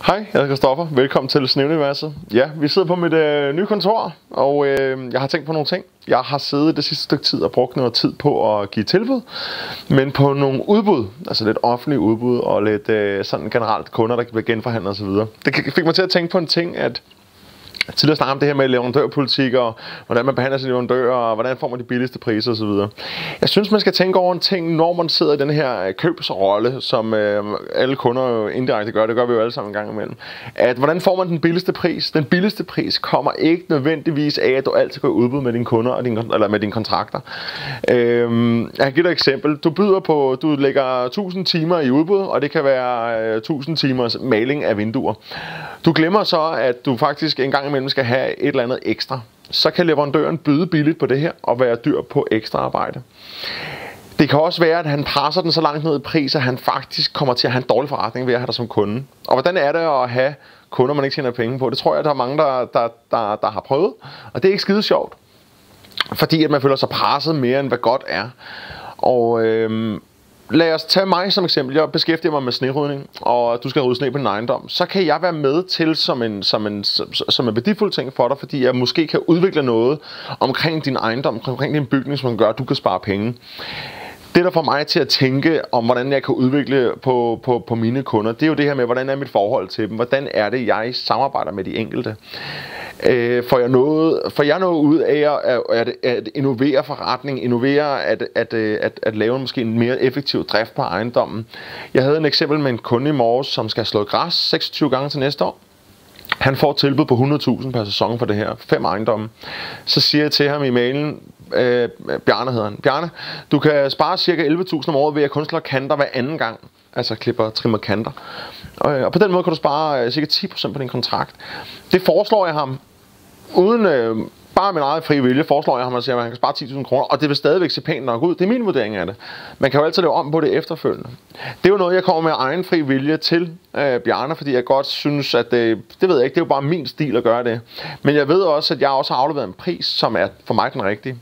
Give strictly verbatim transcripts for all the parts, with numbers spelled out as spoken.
Hej, jeg hedder Christoffer. Velkommen til Sneuniverset. Ja, vi sidder på mit øh, nye kontor, og øh, jeg har tænkt på nogle ting. Jeg har siddet det sidste stykke tid og brugt noget tid på at give tilbud, men på nogle udbud, altså lidt offentlige udbud og lidt øh, sådan generelt kunder, der kan blive genforhandlet osv. Det fik mig til at tænke på en ting, at tidligere snakke om det her med leverandørpolitik og hvordan man behandler sine leverandører og hvordan får man de billigste priser osv. Jeg synes, man skal tænke over en ting, når man sidder i den her købsrolle, som øh, alle kunder jo indirekte gør. Det gør vi jo alle sammen en gang imellem. At hvordan får man den billigste pris? Den billigste pris kommer ikke nødvendigvis af, at du altid går i udbud med dine kunder og din, eller med dine kontrakter. Øh, jeg kan give dig et eksempel. Du byder på, du lægger tusind timer i udbud, og det kan være øh, tusind timers maling af vinduer. Du glemmer så, at du faktisk en gang imellem skal have et eller andet ekstra. Så kan leverandøren byde billigt på det her og være dyr på ekstra arbejde. Det kan også være, at han presser den så langt ned i pris, at han faktisk kommer til at have en dårlig forretning ved at have dig som kunde. Og hvordan er det at have kunder, man ikke tjener penge på? Det tror jeg, at der er mange, der, der, der, der har prøvet. Og det er ikke skide sjovt. Fordi at man føler sig presset mere, end hvad godt er. Og øhm, lad os tage mig som eksempel. Jeg beskæftiger mig med snerydning, og du skal rydde sne på din ejendom. Så kan jeg være med til som en, som en, som en værdifuld ting for dig, fordi jeg måske kan udvikle noget omkring din ejendom, omkring din bygning, som gør, at du kan spare penge. Det, der får mig til at tænke om, hvordan jeg kan udvikle på, på, på mine kunder, det er jo det her med, hvordan er mit forhold til dem? Hvordan er det, jeg samarbejder med de enkelte? Øh, får, jeg noget, får jeg noget ud af at, at, at innovere forretning, innovere at, at, at, at lave måske en mere effektiv drift på ejendommen? Jeg havde en eksempel med en kunde i morges, som skal slå græs seksogtyve gange til næste år. Han får tilbud på hundrede tusind per sæson for det her. Fem ejendomme. Så siger jeg til ham i mailen, øh, Bjarne hedder han. Bjarne, du kan spare cirka elleve tusind om året ved at kun slå kanter hver anden gang. Altså klipper, trimmer kanter. Og, og på den måde kan du spare øh, cirka ti procent på din kontrakt. Det foreslår jeg ham. Uden øh, bare min eget fri vilje foreslår jeg ham at sige, at han kan spare ti tusind kroner, og det vil stadigvæk se pænt nok ud. Det er min vurdering af det. Man kan jo altid lave om på det efterfølgende. Det er jo noget, jeg kommer med egen fri vilje til, øh, Bjarne, fordi jeg godt synes, at det, det ved jeg ikke, det er jo bare min stil at gøre det. Men jeg ved også, at jeg også har afleveret en pris, som er for mig den rigtige.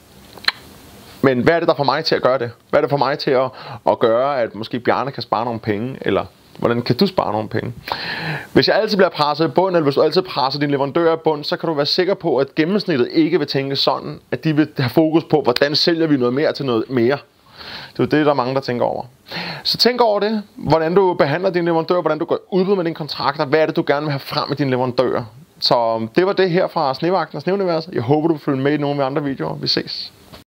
Men hvad er det, der får mig til at gøre det? Hvad er det for mig til at, at gøre, at måske Bjarne kan spare nogle penge, eller hvordan kan du spare nogle penge? Hvis jeg altid bliver presset i bund, eller hvis du altid presser din leverandør i bund, så kan du være sikker på, at gennemsnittet ikke vil tænke sådan, at de vil have fokus på, hvordan sælger vi noget mere til noget mere. Det er det, der er mange, der tænker over. Så tænk over det, hvordan du behandler din leverandør, hvordan du går udbud med dine kontrakter, hvad er det, du gerne vil have frem med din leverandør. Så det var det her fra Snevagten og Sneuniverset. Jeg håber, du følger med i nogle af de andre videoer. Vi ses.